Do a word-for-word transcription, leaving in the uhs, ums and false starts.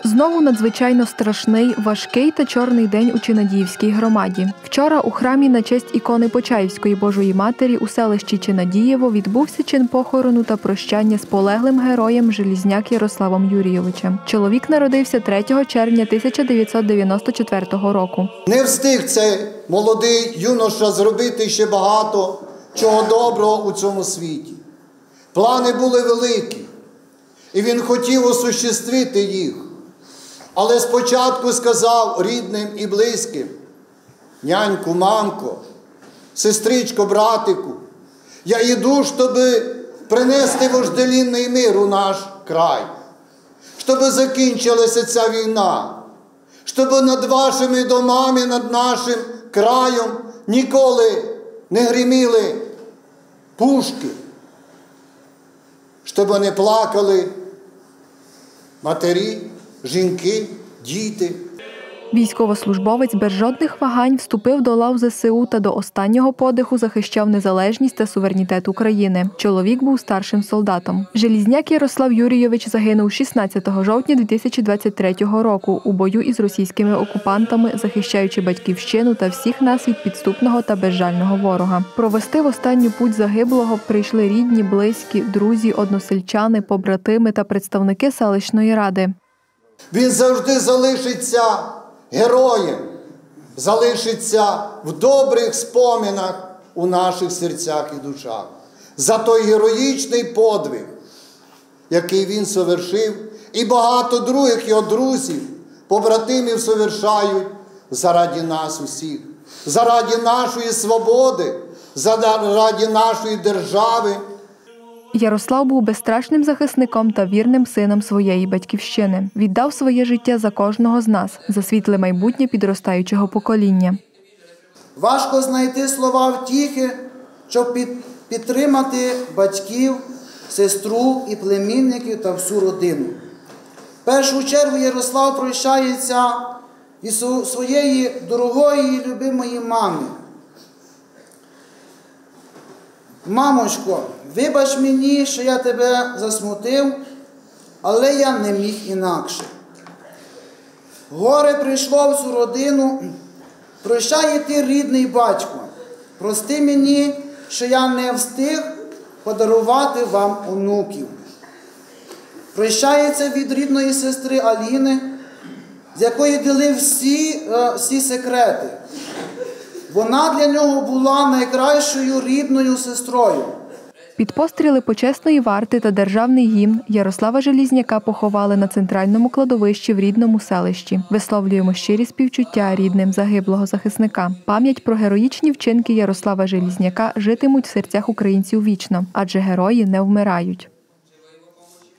Знову надзвичайно страшний, важкий та чорний день у Чинадіївській громаді. Вчора у храмі на честь ікони Почаївської Божої Матері у селищі Чинадієво відбувся чин похорону та прощання з полеглим героєм Желізняк Ярославом Юрійовичем. Чоловік народився третього червня тисяча дев'ятсот дев'яносто четвертого року. Не встиг цей молодий юноша зробити ще багато чого доброго у цьому світі. Плани були великі, і він хотів осуществити їх. Але спочатку сказав рідним і близьким: няньку, мамко, сестричко, братику, я йду, щоб принести вожделінний мир у наш край, щоб закінчилася ця війна, щоб над вашими домами, над нашим краєм ніколи не гриміли пушки, щоб не плакали матері, жінки, діти. Військовослужбовець без жодних вагань вступив до лав зе се у та до останнього подиху захищав незалежність та суверенітет України. Чоловік був старшим солдатом. Желізняк Ярослав Юрійович загинув шістнадцятого жовтня дві тисячі двадцять третього року у бою із російськими окупантами, захищаючи батьківщину та всіх нас від підступного та безжального ворога. Провести в останню путь загиблого прийшли рідні, близькі, друзі, односельчани, побратими та представники селищної ради. Він завжди залишиться героєм, залишиться в добрих споминах у наших серцях і душах. За той героїчний подвиг, який він совершив, і багато других його друзів, побратимів совершають заради нас усіх, заради нашої свободи, заради нашої держави. Ярослав був безстрашним захисником та вірним сином своєї батьківщини. Віддав своє життя за кожного з нас, за світле майбутнє підростаючого покоління. Важко знайти слова втіхи, щоб підтримати батьків, сестру і племінників та всю родину. В першу чергу Ярослав прощається із своєї дорогої і любимої мами. Мамочко, вибач мені, що я тебе засмутив, але я не міг інакше. Горе прийшло в цю родину, прощай і ти, рідний батько, прости мені, що я не встиг подарувати вам онуків. Прощається від рідної сестри Аліни, з якої ділив всі, всі секрети. Вона для нього була найкращою рідною сестрою. Під постріли почесної варти та державний гімн Ярослава Желізняка поховали на центральному кладовищі в рідному селищі. Висловлюємо щирі співчуття рідним загиблого захисника. Пам'ять про героїчні вчинки Ярослава Желізняка житимуть в серцях українців вічно, адже герої не вмирають.